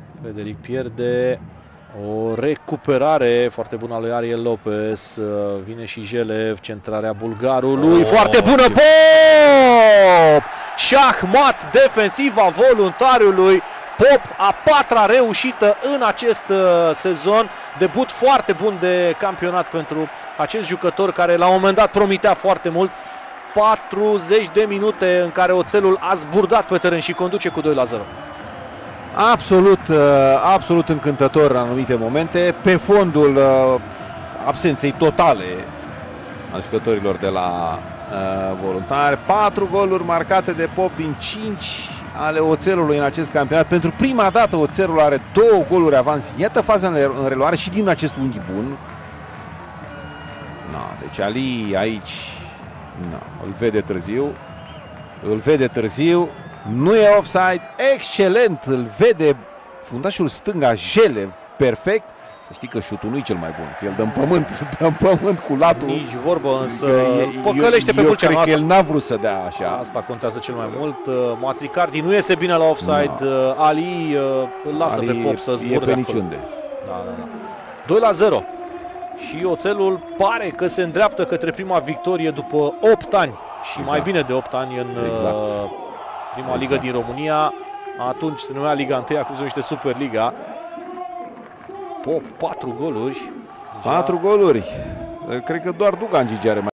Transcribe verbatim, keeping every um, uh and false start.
Frederic pierde. O recuperare foarte bună a lui Ariel Lopez. Vine și Jelev, centrarea bulgarului. Oh, foarte bună! Pop! Șahmat defensiva voluntariului. Pop, a patra reușită în acest sezon. Debut foarte bun de campionat pentru acest jucător care la un moment dat promitea foarte mult. patruzeci de minute în care Oțelul a zburdat pe teren și conduce cu doi la zero. Absolut, absolut încântător în anumite momente, pe fondul absenței totale a jucătorilor de la uh, Voluntari. Patru goluri marcate de Pop din cinci ale Oțelului în acest campionat. Pentru prima dată Oțelul are două goluri avans. Iată faza în reluare și din acest unghi bun. No, deci Ali aici no, îl vede târziu. Îl vede târziu. Nu e offside, excelent, îl vede fundașul stânga Jelev, perfect. Să știi că șutul nu e cel mai bun, că el dă în pământ, dă în pământ cu latul. Nici vorbă, însă păcălește pe Fulceanu. Eu cred că el n-a vrut să dea așa. Asta contează cel mai mult. Matricardi nu iese bine la offside, no. Ali îl lasă Ali pe Pop să zbure de acolo. Da, da, da. doi la zero. Și Oțelul pare că se îndreaptă către prima victorie după opt ani și exact. mai bine de opt ani în exact. prima exact. ligă din România. Atunci se numea Liga unu, acum se numește Superliga. Pop, patru goluri. Patru goluri. Cred că doar Dugan Gigi are mai